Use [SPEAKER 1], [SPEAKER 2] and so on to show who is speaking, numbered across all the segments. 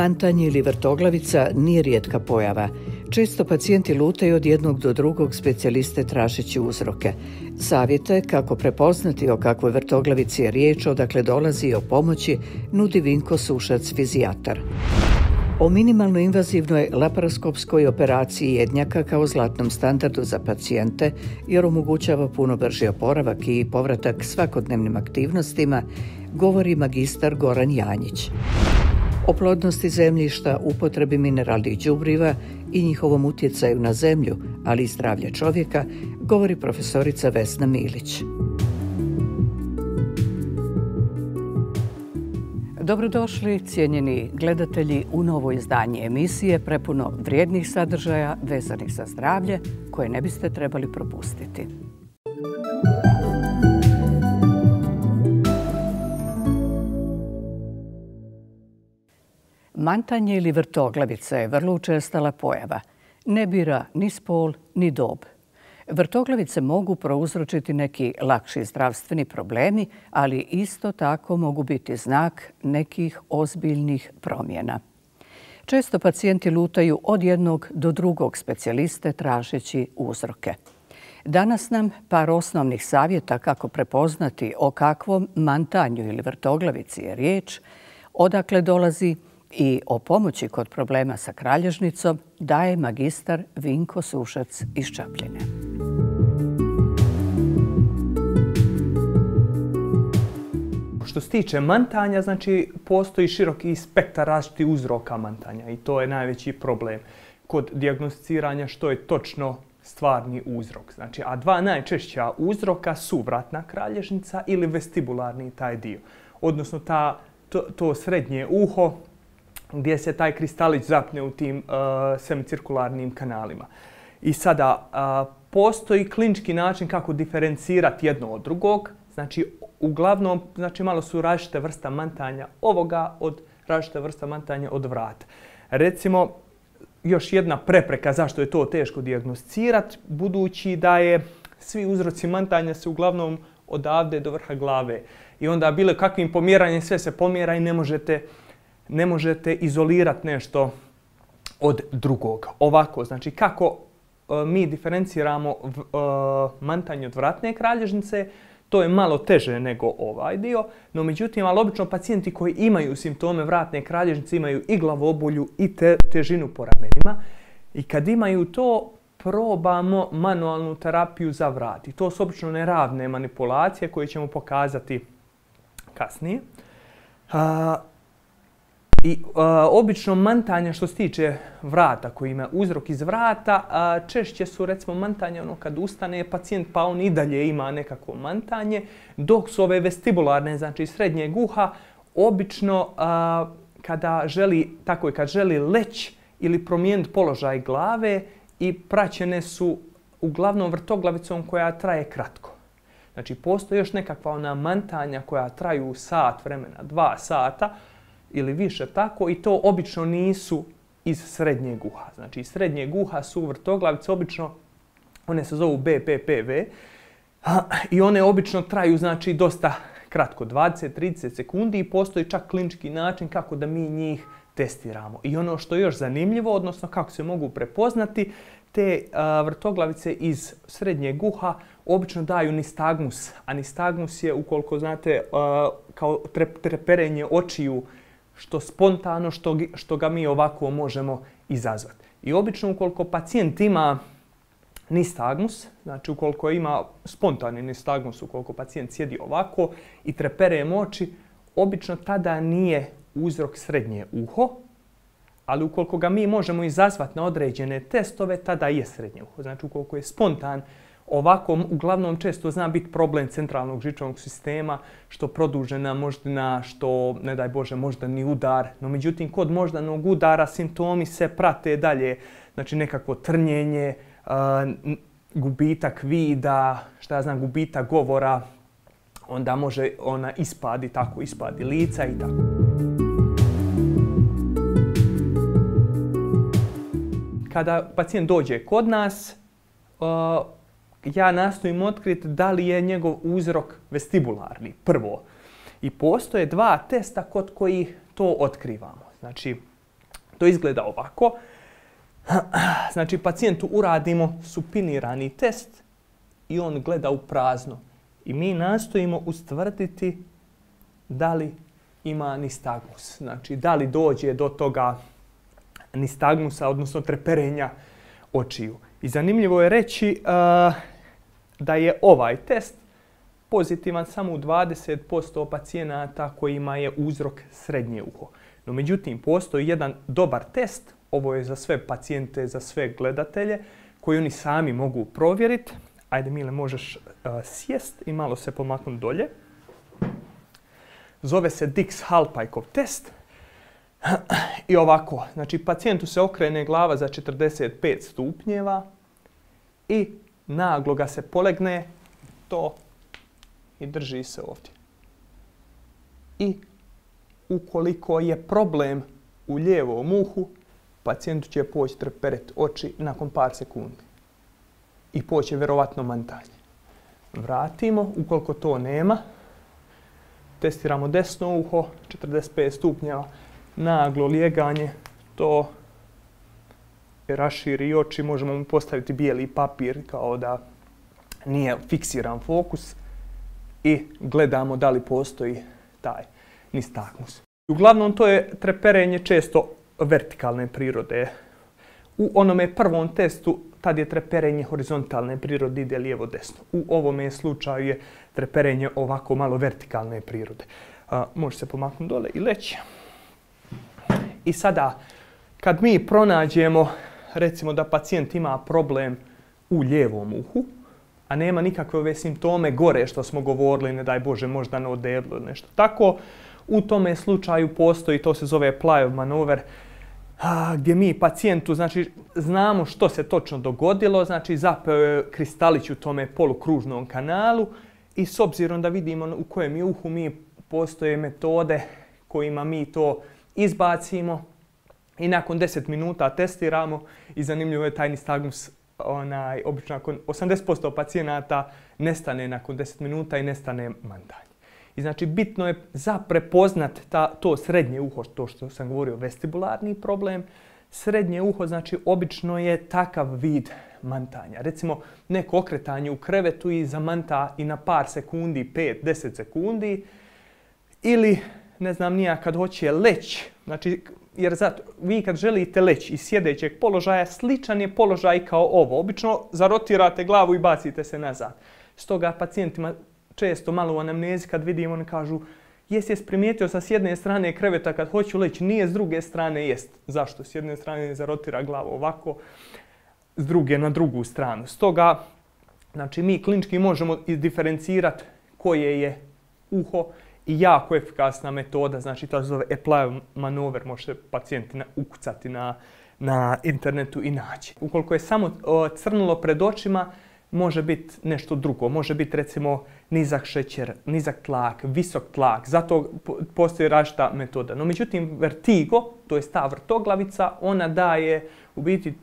[SPEAKER 1] Mantanje ili vrtoglavica nije rijetka pojava. Često pacijenti lutaju od jednog do drugog specijaliste tražeći uzroke. Savjete kako prepoznati o kakvoj vrtoglavici je riječ, odakle dolazi i o pomoći, nudi Vinko Sušac, fizijatar. O minimalno invazivnoj laparoskopskoj operaciji jednjaka kao zlatnom standardu za pacijente jer omogućava puno brži oporavak i povratak svakodnevnim aktivnostima, govori magistar Goran Janjić. O plodnosti zemljišta, upotrebi mineralnih đubriva i njihovom utjecaju na zemlju, ali i zdravlje čovjeka, govori profesorica Vesna Milić. Dobrodošli, cijenjeni gledatelji, u novo izdanje emisije prepuno vrijednih sadržaja vezanih za zdravlje koje ne biste trebali propustiti. Mantanje ili vrtoglavica je vrlo učestala pojava. Ne bira ni spol, ni dob. Vrtoglavice mogu prouzročiti neki lakši zdravstveni problemi, ali isto tako mogu biti znak nekih ozbiljnih promjena. Često pacijenti lutaju od jednog do drugog specijaliste tražeći uzroke. Danas nam par osnovnih savjeta kako prepoznati o kakvom mantanju ili vrtoglavici je riječ, odakle dolazi i o pomoći kod problema sa kralježnicom daje magistar Vinko Sušac iz Čapljine.
[SPEAKER 2] Što se tiče mantanja, znači postoji široki spektar različitih uzroka mantanja i to je najveći problem kod dijagnosticiranja što je točno stvarni uzrok. Znači, a dva najčešća uzroka su vratna kralježnica ili vestibularni taj dio, odnosno to srednje uho gdje se taj kristalić zapne u tim semicirkularnim kanalima. I sada postoji klinički način kako diferencirati jedno od drugog. Znači, uglavnom, malo su različite vrsta mantanja ovoga od različite vrsta mantanja od vrata. Recimo, još jedna prepreka zašto je to teško dijagnosticirati, budući da je svi uzroci mantanja se uglavnom odavde do vrha glave. I onda bilo kakvim pomjeranjem sve se pomjera i ne možete izolirati nešto od drugog. Ovako, znači kako mi diferenciramo mantanje od vratne kralježnice, to je malo teže nego ovaj dio, no međutim, ali obično pacijenti koji imaju simptome vratne kralježnice imaju i glavobolju i težinu po ramenima. I kad imaju to, probamo manualnu terapiju za vrat. I to su obično neravne manipulacije koje ćemo pokazati kasnije. Obično mantanja što se tiče vrata koji ima uzrok iz vrata, češće su recimo mantanja kad ustane pacijent pa on i dalje ima nekakvo mantanje, dok su ove vestibularne, znači srednjeg uha, obično kad želi leći ili promijeniti položaj glave i praćene su uglavnom vrtoglavicom koja traje kratko. Znači postoji još nekakva ona mantanja koja traju sat vremena, 2 sata, ili više tako, i to obično nisu iz srednjeg uha. Znači iz srednjeg uha su vrtoglavice obično, one se zovu BPPV i one obično traju znači dosta kratko, 20-30 sekundi i postoji čak klinički način kako da mi njih testiramo. I ono što je još zanimljivo, odnosno kako se mogu prepoznati, te vrtoglavice iz srednjeg uha obično daju nistagmus, a nistagmus je, ukoliko znate, kao treperenje očiju, što spontano, što ga mi ovako možemo izazvati. I obično ukoliko pacijent ima nistagmus, znači ukoliko ima spontani nistagmus, ukoliko pacijent sjedi ovako i trepere oči, obično tada nije uzrok srednje uho, ali ukoliko ga mi možemo izazvati na određene testove, tada je srednje uho. Znači ukoliko je spontan, ovako uglavnom često zna biti problem centralnog živčanog sistema, što produžena moždina, što, ne daj Bože, moždani udar. No međutim, kod moždanog udara simptomi se prate dalje. Znači nekakvo trnjenje, gubitak vida, gubitak govora, onda može ispadi lica i tako. Kada pacijent dođe kod nas, ja nastojim otkriti da li je njegov uzrok vestibularni, prvo. I postoje 2 testa kod kojih to otkrivamo. Znači, To izgleda ovako. Znači, pacijentu uradimo supinirani test i on gleda u prazno. I mi nastojimo ustvrditi da li ima nistagmus. Znači, da li dođe do toga nistagmusa, odnosno treperenja očiju. I zanimljivo je reći da je ovaj test pozitivan samo u 20% pacijenata kojima je uzrok srednje uho. No, međutim, postoji jedan dobar test, ovo je za sve pacijente, za sve gledatelje, koji oni sami mogu provjeriti. Ajde, Mile, možeš sjest i malo se pomaknuti dolje. Zove se Dix-Hallpikeov test. I ovako, znači pacijentu se okrene glava za 45 stupnjeva i naglo ga se polegne to i drži se ovdje. I ukoliko je problem u lijevom uhu, pacijentu će poći treperet oči nakon par sekundi. I poće vjerovatno mantanje. Vratimo, ukoliko to nema, testiramo desno uho, 45 stupnjeva, naglo lijeganje, to raširi oči, možemo mu postaviti bijeli papir kao da nije fiksiran fokus i gledamo da li postoji taj nistagmus. Uglavnom, to je treperenje često vertikalne prirode. U onome prvom testu tad je treperenje horizontalne prirode, ide lijevo-desno. U ovome slučaju je treperenje ovako malo vertikalne prirode. Može se pomaknuti dole i leći. I sada, kad mi pronađemo, recimo da pacijent ima problem u lijevom uhu, a nema nikakve ove simptome gore što smo govorili, ne daj Bože, možda na deblo ili nešto tako, u tome slučaju postoji, to se zove Plyov manover, gdje mi pacijentu, znači, znamo što se točno dogodilo, znači zapeo je kristalić u tome polukružnom kanalu i s obzirom da vidimo u kojem je uhu, mi postoje metode kojima mi to izbacimo i nakon 10 minuta testiramo i zanimljivo je taj nistagmus, obično nakon 80% pacijenata nestane nakon 10 minuta i nestane mantanje. I znači bitno je za prepoznat to srednje uho, to što sam govorio, vestibularni problem. Srednje uho, znači, obično je takav vid mantanja. Recimo, neko okretanje u krevetu i zamanta i na par sekundi, 5-10 sekundi. Ili, ne znam nija, kad hoće leći, znači, jer zato vi kad želite leći iz sjedećeg položaja, sličan je položaj kao ovo. Obično zarotirate glavu i bacite se nazad. Stoga pacijentima često malo u anamnezi kad vidimo, oni kažu jesi primijetio sa s jedne strane kreveta kad hoću leći, nije s druge strane jest. Zašto? S jedne strane zarotira glavu ovako, s druge na drugu stranu. Stoga, znači, mi klinički možemo diferencirati koje je uho i jako efikasna metoda, znači to se zove Plyov manover, možete pacijenti ukucati na internetu i naći. Ukoliko je samo crnulo pred očima, može biti nešto drugo. Može biti, recimo, nizak šećer, nizak tlak, visok tlak. Zato postoji različita metoda. No, međutim, vertigo, to je ta vrtoglavica, ona daje u biti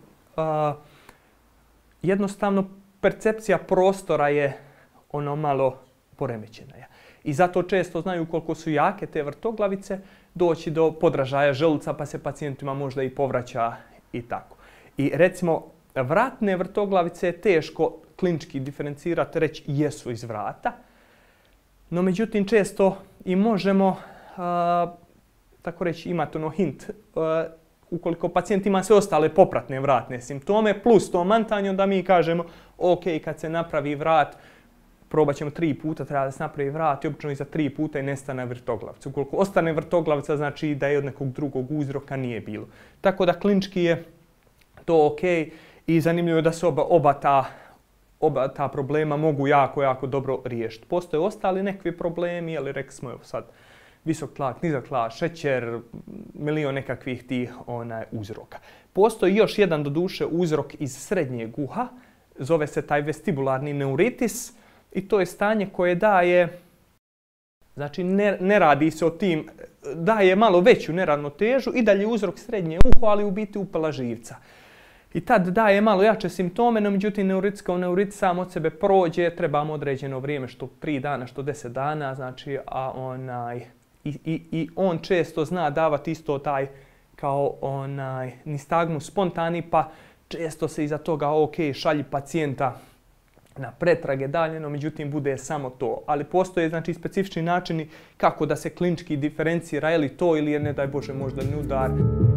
[SPEAKER 2] jednostavno percepcija prostora je ono malo poremećena. I zato često znaju koliko su jake te vrtoglavice, doći do podražaja želuca pa se pacijentima možda i povraća i tako. I recimo, vratne vrtoglavice je teško klinički diferencirati, reći jesu iz vrata. No, međutim, često i možemo, tako reći, imati ono hint, ukoliko pacijent ima sve ostale popratne vratne simptome, plus to mantanje, onda mi kažemo, ok, kad se napravi vrat, probat ćemo 3 puta, treba da se napravi vrat i obično i za 3 puta i nestane vrtoglavica. Ukoliko ostane vrtoglavica, znači da je od nekog drugog uzroka nije bilo. Tako da klinički je to ok i zanimljivo je da se oba ta problema mogu jako dobro riješiti. Postoje ostali nekakvi problemi, ali rekli smo evo sad visok tlak, nizak tlak, šećer, milion nekakvih tih uzroka. Postoji još jedan doduše uzrok iz srednjeg uha, zove se taj vestibularni neuritis i to je stanje koje daje, znači ne radi se o tim, daje malo veću neravnotežu i dalje uzrok srednje uho, ali u biti upala živca. I tad daje malo jače simptome, no međutim neuritis kao neuritis sam od sebe prođe, trebamo određeno vrijeme, što 3 dana, što 10 dana, znači, a I on često zna davati isto taj kao nistagmus spontani, pa često se iza toga šalji pacijenta na pretrage dalje, no međutim bude samo to. Ali postoje znači specifični načini kako da se klinički diferencira je li to ili je ne daj Bože moždani udar.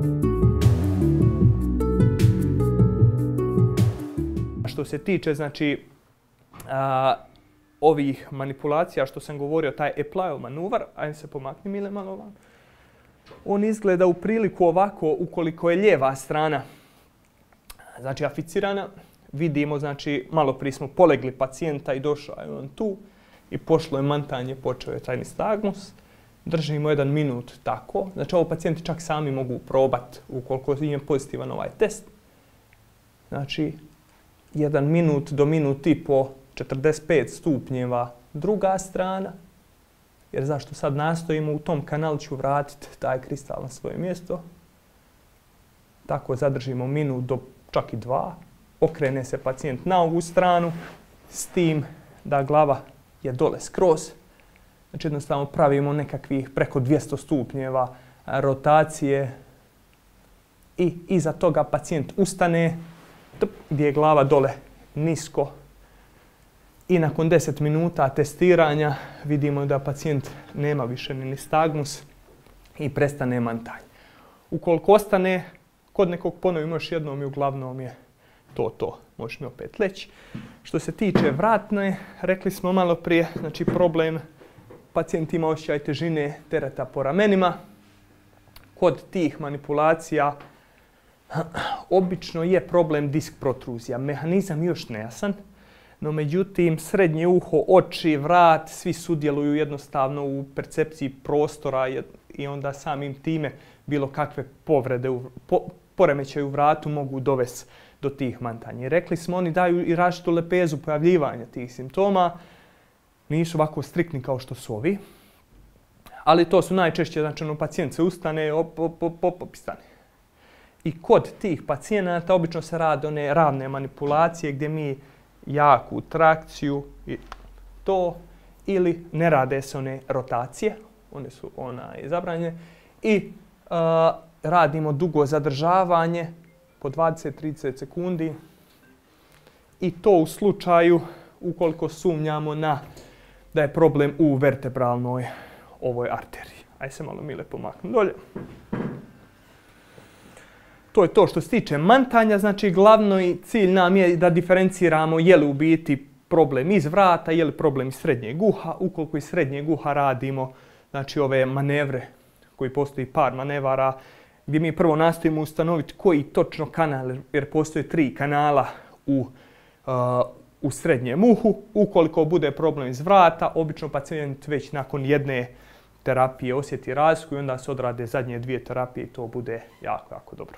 [SPEAKER 2] Što se tiče znači ovih manipulacija što sam govorio, taj Eplajov manuvar, ajde se pomakni Mile malo vam. On izgleda u priliku ovako ukoliko je lijeva strana znači aficirana. Vidimo, znači, malo prije smo polegli pacijenta i došao je on tu i pošlo je mantanje, počeo je taj nistagmus. Držimo 1 minut tako. Znači, ovo pacijenti čak sami mogu probati ukoliko im je pozitivan ovaj test. Znači, 1 minut do minut i po 45 stupnjeva druga strana. Jer zašto sad nastojimo u tom kanalu ću vratiti taj kristal na svoje mjesto. Tako zadržimo minut do čak i 2. Okrene se pacijent na ovu stranu s tim da glava je dole skroz. Znači jednostavno pravimo nekakvih preko 200 stupnjeva rotacije i iza toga pacijent ustane gdje je glava dole nisko. I nakon 10 minuta testiranja vidimo da pacijent nema više ni nistagmus i prestane mantanje. Ukoliko ostane, kod nekog ponovimo još jednom i uglavnom je to. Možeš mi opet leći. Što se tiče vratne, rekli smo malo prije, znači problem, pacijent ima osjećaj težine tereta po ramenima. Kod tih manipulacija obično je problem disk protruzija. Mehanizam još nejasan, no međutim srednje uho, oči, vrat, svi sudjeluju jednostavno u percepciji prostora i onda samim time bilo kakve povrede, poremećaje u vratu mogu dovesti do tih mantanja. Rekli smo, oni daju i različitu lepezu pojavljivanja tih simptoma. Nisu ovako striktni kao što su ovi. Ali to su najčešće, znači pacijent se ustane, op, stane. I kod tih pacijenata obično se rade one ravne manipulacije gdje mi jaku trakciju i to, ili ne rade se one rotacije, one su zabranjene, i radimo dugo zadržavanje po 20-30 sekundi i to u slučaju ukoliko sumnjamo da je problem u vertebralnoj ovoj arteriji. Ajde se malo Mile pomaknu dolje. To je to što se tiče mantanja, znači glavni cilj nam je da diferenciramo je li u biti problem iz vrata, je li problem iz srednjeg uha. Ukoliko iz srednjeg uha radimo znači ove manevre, koji postoji par manevara, gdje mi prvo nastojimo ustanoviti koji točno kanal, jer postoje 3 kanala u srednjem uhu. Ukoliko bude problem iz vrata, obično pacijent već nakon jedne terapije osjeti razliku i onda se odrade zadnje 2 terapije i to bude jako, jako dobro.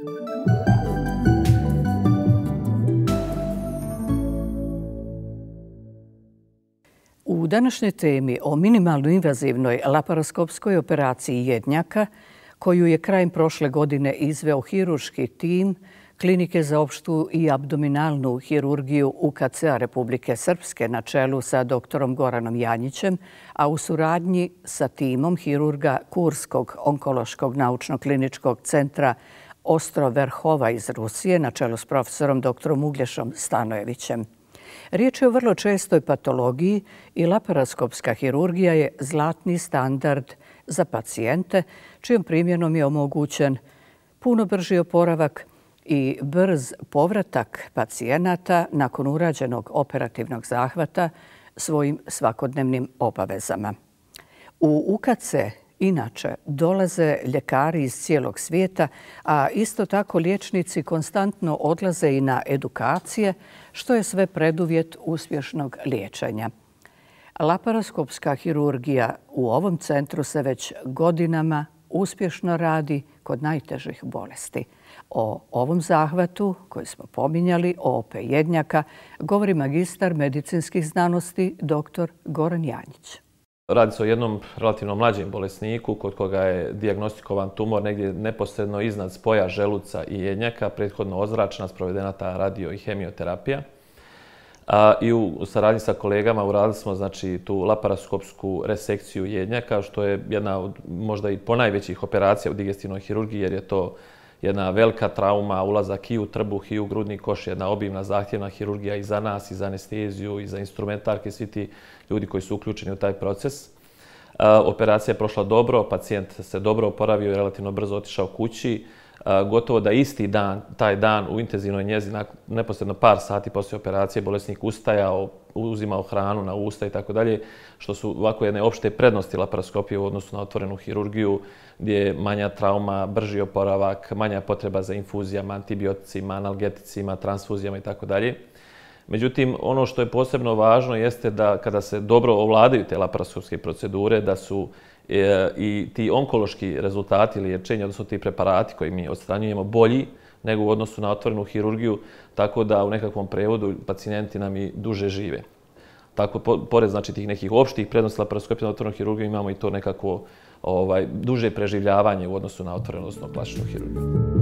[SPEAKER 1] U današnjoj temi o minimalno invazivnoj laparoskopskoj operaciji jednjaka, koju je krajem prošle godine izveo hirurški tim Klinike za opštu i abdominalnu hirurgiju UKC-a Republike Srpske na čelu sa doktorom Goranom Janjićem, a u suradnji sa timom hirurga Kurskog onkološkog naučno-kliničkog centra Ostroverhova iz Rusije na čelu s profesorom doktorom Uglješom Stanojevićem. Riječ je o vrlo čestoj patologiji i laparoskopska hirurgija je zlatni standard za pacijente, čijom primjenom je omogućen puno brži oporavak i brz povratak pacijenata nakon urađenog operativnog zahvata svojim svakodnevnim obavezama. U UKC inače dolaze ljekari iz cijelog svijeta, a isto tako liječnici konstantno odlaze i na edukacije, što je sve preduvjet uspješnog liječenja. Laparoskopska hirurgija u ovom centru se već godinama uspješno radi kod najtežih bolesti. O ovom zahvatu koji smo pominjali, OP jednjaka, govori magistar medicinskih znanosti dr. Goran Janjić.
[SPEAKER 3] Radi se o jednom relativno mlađem bolesniku kod koga je dijagnostikovan tumor negdje neposredno iznad spoja želuca i jednjaka, prethodno ozračena, sprovedena ta radio i hemioterapija. I u saradnji sa kolegama uradili smo znači, tu laparoskopsku resekciju jednjaka, što je jedna od možda i ponajvećih operacija u digestivnoj hirurgiji, jer je to jedna velika trauma, ulazak i u trbuh i u grudni koš, jedna obimna zahtjevna hirurgija i za nas, i za anesteziju, i za instrumentarke, svi ti ljudi koji su uključeni u taj proces. Operacija je prošla dobro, pacijent se dobro oporavio i relativno brzo otišao kući. Gotovo da isti dan, taj dan u intenzivnoj njezi, neposredno par sati poslije operacije, bolesnik ustajao, uzimao hranu na usta i tako dalje, što su ovako jedne opšte prednosti laparoskopije u odnosu na otvorenu hirurgiju, gdje je manja trauma, brži oporavak, manja potreba za infuzijama, antibioticima, analgeticima, transfuzijama i tako dalje. Međutim, ono što je posebno važno jeste da kada se dobro ovladaju te laparoskopske procedure, da su i ti onkološki rezultati liječenja, odnosno ti preparati koji mi odstranjujemo, bolji nego u odnosu na otvorenu hirurgiju, tako da u nekakvom prevodu pacijenti nam i duže žive. Tako, pored znači, tih nekih opštih prednosti laparoskopije na otvorenu hirurgiju, imamo i to nekako duže preživljavanje u odnosu na otvorenu, odnosno plastičnu hirurgiju.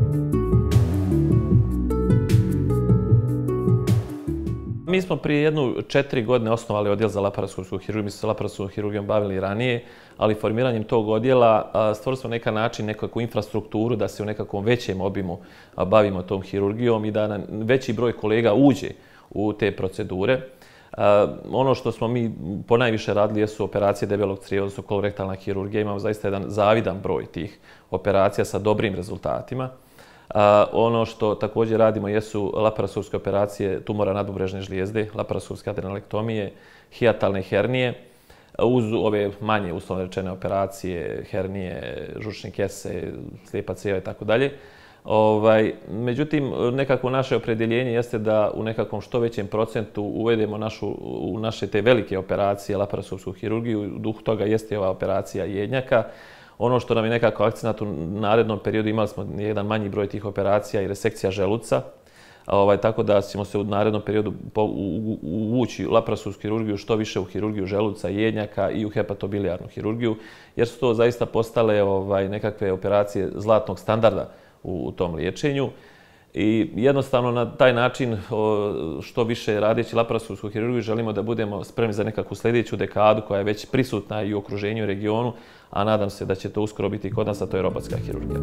[SPEAKER 3] Mi smo prije 4 godine osnovali odjel za laparoskopsku hirurgiju. Mi smo se laparoskopskom hirurgijom bavili ranije, ali formiranjem tog odjela stvorili smo na način nekakvu infrastrukturu da se u nekakvom većem obimu bavimo tom hirurgijom i da nam veći broj kolega uđe u te procedure. Ono što smo mi ponajviše radili jesu operacije debelog crijeva, odnosno kolorektalna hirurgija. Imamo zaista jedan zavidan broj tih operacija sa dobrim rezultatima. Ono što također radimo jesu laparoskopske operacije tumora nadbubrežne žlijezde, laparoskopske adrenalektomije, hijatalne hernije, uz ove manje uslovno rečene operacije, hernije, žučne kese, slijepa crijeva i tako dalje. Međutim, nekako naše opredjeljenje jeste da u nekakvom što većem procentu uvedemo u naše te velike operacije laparoskopsku hirurgiju. U duhu toga jeste ova operacija jednjaka. Ono što nam je nekako akcenat u narednom periodu, imali smo jedan manji broj tih operacija i resekcija želuca, tako da ćemo se u narednom periodu uvući u laparoskopsku hirurgiju što više u hirurgiju želuca, jednjaka i u hepatobilijarnu hirurgiju, jer su to zaista postale nekakve operacije zlatnog standarda u tom liječenju. I jednostavno na taj način, što više radeći laparoskopsku hirurgiju, želimo da budemo spremni za nekakvu sljedeću dekadu koja je već prisutna i u okruženju i regionu, a nadam se da će to uskoro biti kod nas, a to je robotska hirurgija.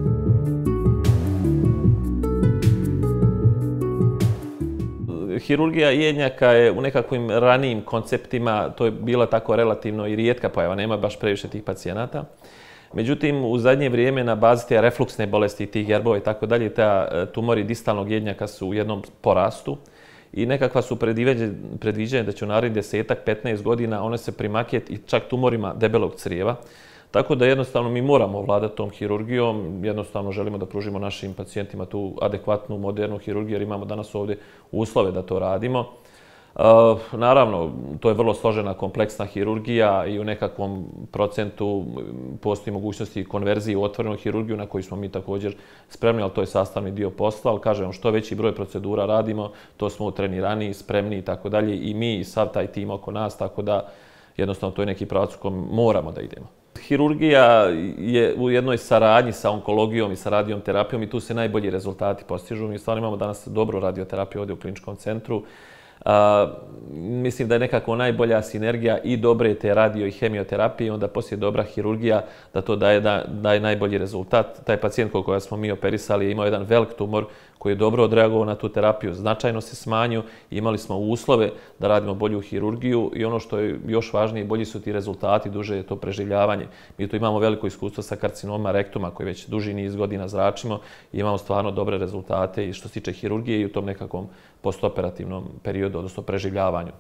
[SPEAKER 3] Hirurgija jednjaka je u nekakvim ranijim konceptima, to je bila tako relativno i rijetka pojava, nema baš previše tih pacijenata. Međutim, u zadnje vrijeme na bazi te refluksne bolesti, tih gerbova i tako dalje, tumori distalnog jednjaka su u jednom porastu i nekakva su predviđanja da će u narednih 10-15 godina one se primakjeti i čak tumorima debelog crijeva. Tako da jednostavno mi moramo ovladati tom hirurgijom, jednostavno želimo da pružimo našim pacijentima tu adekvatnu, modernu hirurgiju jer imamo danas ovdje uslove da to radimo. Naravno, to je vrlo složena, kompleksna hirurgija i u nekakvom procentu postoji mogućnosti konverzije u otvorenu hirurgiju na koju smo mi također spremni, ali to je sastavni dio posla. Ali kažem, što veći broj procedura radimo, to smo utrenirani, spremni i tako dalje. I mi i sav taj tim oko nas, tako da jednostavno to je neki pravac u kojem moramo da idemo. Hirurgija je u jednoj saradnji sa onkologijom i sa radioterapijom i tu se najbolji rezultati postižu. Mi stvarno imamo danas dobru radioterapiju ovdje u kliničkom centru. Mislim da je nekako najbolja sinergija i dobre te radio i hemioterapije, onda poslije dobra hirurgija da to daje najbolji rezultat. Taj pacijent koga smo mi operisali je imao jedan velik tumor koji je dobro odreagovao na tu terapiju, značajno se smanjio i imali smo uslove da radimo bolju hirurgiju i ono što je još važnije, bolji su ti rezultati, duže je to preživljavanje. Mi tu imamo veliko iskustvo sa karcinoma rektuma koji već duži niz godina zračimo i imamo stvarno dobre rezultate i što se tiče hirurgije i u tom nekakvom postoperativnom periodu, odnosno preživljavanju.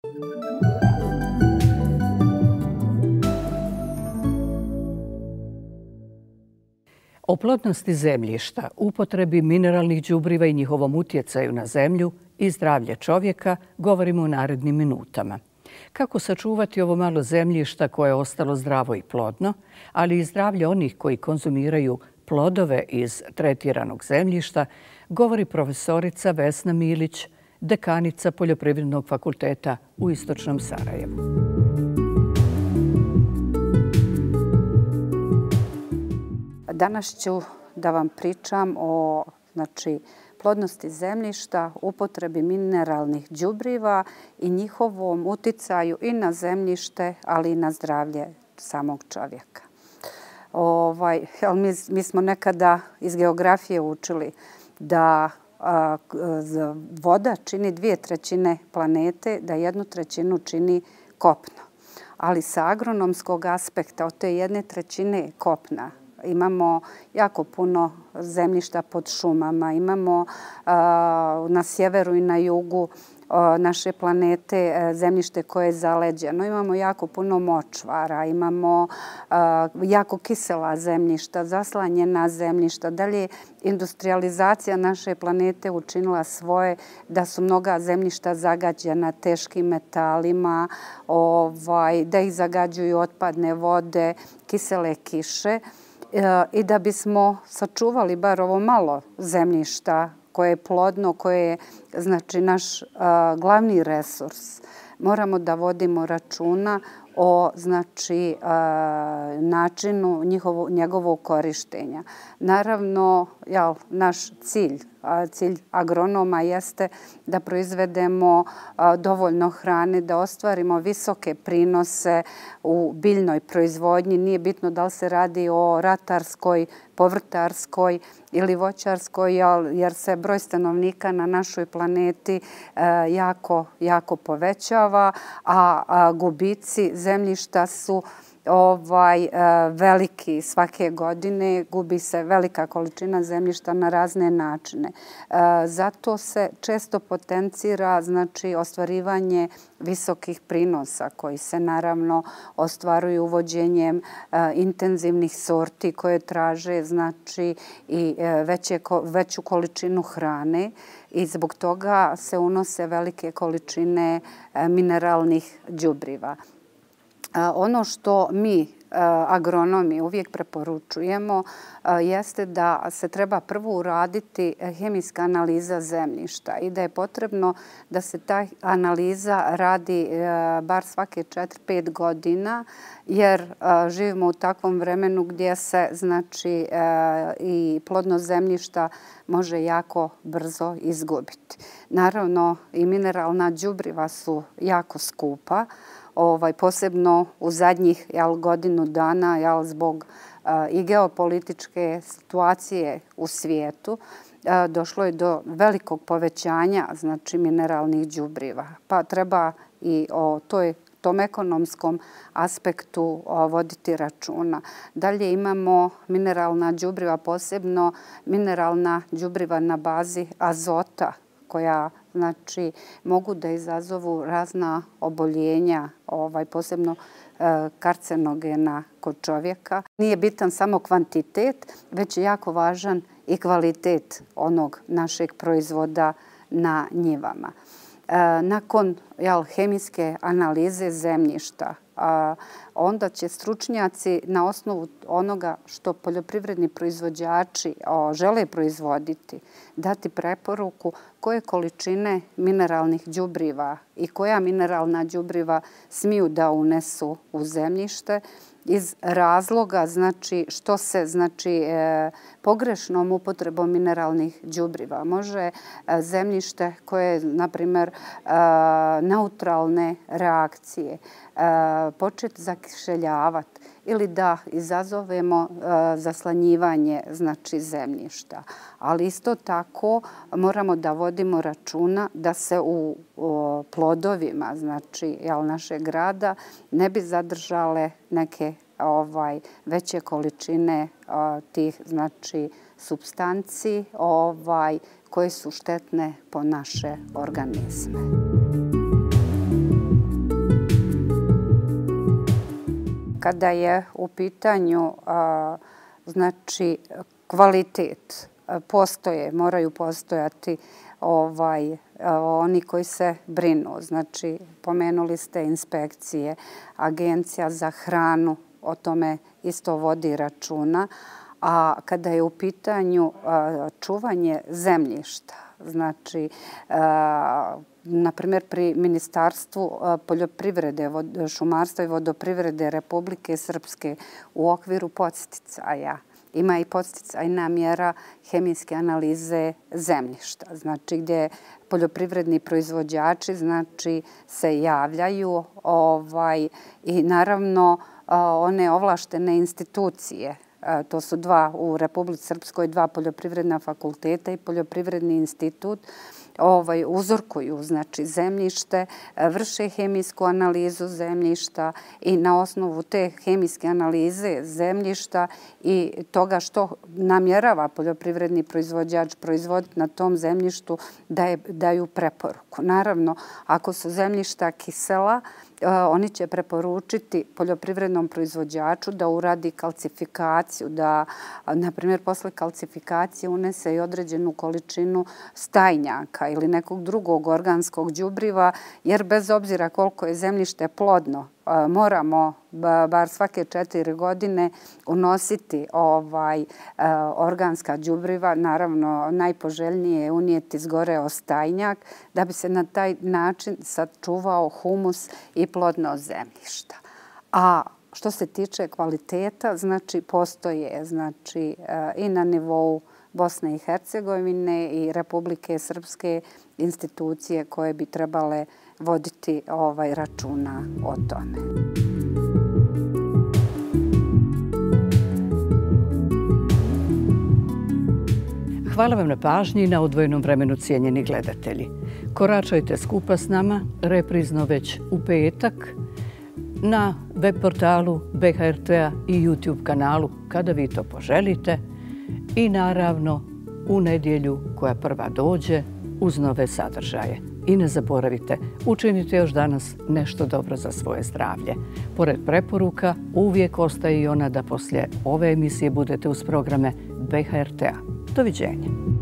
[SPEAKER 1] O plodnosti zemljišta, upotrebi mineralnih đubriva i njihovom utjecaju na zemlju i zdravlje čovjeka govorimo u narednim minutama. Kako sačuvati ovo malo zemljišta koje je ostalo zdravo i plodno, ali i zdravlje onih koji konzumiraju plodove iz tretiranog zemljišta, govori profesorica Vesna Milić, dekanica Poljoprivrednog fakulteta u Istočnom Sarajevu.
[SPEAKER 4] Danas ću da vam pričam o znači plodnosti zemljišta, upotrebi mineralnih đubriva i njihovom uticaju i na zemljište, ali i na zdravlje samog čovjeka. Mi smo nekada iz geografije učili da voda čini 2/3 planete, da 1/3 čini kopno. Ali sa agronomskog aspekta od te 1/3 kopna imamo jako puno zemljišta pod šumama, imamo na sjeveru i na jugu naše planete zemljište koje je zaleđeno. Imamo jako puno močvara, imamo jako kisela zemljišta, zaslanjena zemljišta. Dalje, industrializacija naše planete učinila svoje da su mnoga zemljišta zagađena teškim metalima, da ih zagađuju otpadne vode, kisele kiše. I da bismo sačuvali bar ovo malo zemljišta koje je plodno, koje je znači naš glavni resurs, moramo da vodimo računa o znači načinu njegovog korištenja. Naravno, naš cilj agronoma jeste da proizvedemo dovoljno hrane, da ostvarimo visoke prinose u biljnoj proizvodnji. Nije bitno da li se radi o ratarskoj, povrtarskoj ili voćarskoj, jer se broj stanovnika na našoj planeti jako povećava, a gubici zemljišta su veliki svake godine, gubi se velika količina zemljišta na razne načine. Zato se često potencira znači ostvarivanje visokih prinosa koji se naravno ostvaruju uvođenjem intenzivnih sorti koje traže znači i veću količinu hrane i zbog toga se unose velike količine mineralnih đubriva. Ono što mi, agronomi, uvijek preporučujemo jeste da se treba prvo uraditi hemijska analiza zemljišta i da je potrebno da se ta analiza radi bar svake 4-5 godina, jer živimo u takvom vremenu gdje se znači i plodnost zemljišta može jako brzo izgubiti. Naravno, i mineralna đubriva su jako skupa, posebno u zadnjih godinu dana zbog i geopolitičke situacije u svijetu došlo je do velikog povećanja znači mineralnih đubriva. Pa treba i o tom ekonomskom aspektu voditi računa. Dalje imamo mineralna đubriva, posebno mineralna đubriva na bazi azota, koja znači mogu da izazovu razna oboljenja, posebno karcenogena kod čovjeka. Nije bitan samo kvantitet, već je jako važan i kvalitet onog našeg proizvoda na njivama. Nakon hemijske analize zemljišta, onda će stručnjaci na osnovu onoga što poljoprivredni proizvođači žele proizvoditi dati preporuku koje količine mineralnih đubriva i koja mineralna đubriva smiju da unesu u zemljište iz razloga znači što se znači pogrešnom upotrebom mineralnih đubriva može zemljište koje je na primjer neutralne reakcije početi zakišeljavati ili da izazovemo zaslanjivanje znači zemljišta. Ali isto tako moramo da vodimo računa da se u plodovima znači našeg grada ne bi zadržale neke veće količine tih znači supstanci koje su štetne po naše organizme. Kada je u pitanju znači kvalitet, moraju postojati oni koji se brinu. Znači, pomenuli ste inspekcije, Agencija za hranu o tome isto vodi računa. A kada je u pitanju čuvanje zemljišta, znači, na primjer pri Ministarstvu poljoprivrede, šumarstva i vodoprivrede Republike Srpske u okviru podsticaja ima i podsticajna mjera hemijske analize zemljišta. Znači gdje poljoprivredni proizvođači se javljaju i naravno one ovlaštene institucije. To su u Republici Srpskoj 2 poljoprivredna fakulteta i poljoprivredni institut, uzorkuju zemljište, vrše hemijsku analizu zemljišta i na osnovu te hemijske analize zemljišta i toga što namjerava poljoprivredni proizvođač proizvoditi na tom zemljištu daju preporuku. Naravno, ako su zemljišta kisela, oni će preporučiti poljoprivrednom proizvođaču da uradi kalcifikaciju, da, na primjer, posle kalcifikacije unese i određenu količinu stajnjaka ili nekog drugog organskog đubriva, jer bez obzira koliko je zemljište plodno, moramo bar svake 4 godine unositi organska đubriva. Naravno, najpoželjnije je unijeti zgoreo stajnjak da bi se na taj način sačuvao humus i plodnost zemljišta. A što se tiče kvaliteta, postoje i na nivou Bosne i Hercegovine i Republike Srpske institucije koje bi trebale voditi računa o tome.
[SPEAKER 1] Hvala vam na pažnji i na odvojenom vremenu, cijenjeni gledatelji. Koračajte skupa s nama, reprizno već u petak, na web portalu BHRT-a i YouTube kanalu kada vi to poželite i naravno u nedjelju koja prva dođe uz nove sadržaje. I ne zaboravite, učinite još danas nešto dobro za svoje zdravlje. Pored preporuka, uvijek ostaje i ona da poslije ove emisije budete uz programe BHRT-a. Doviđenja.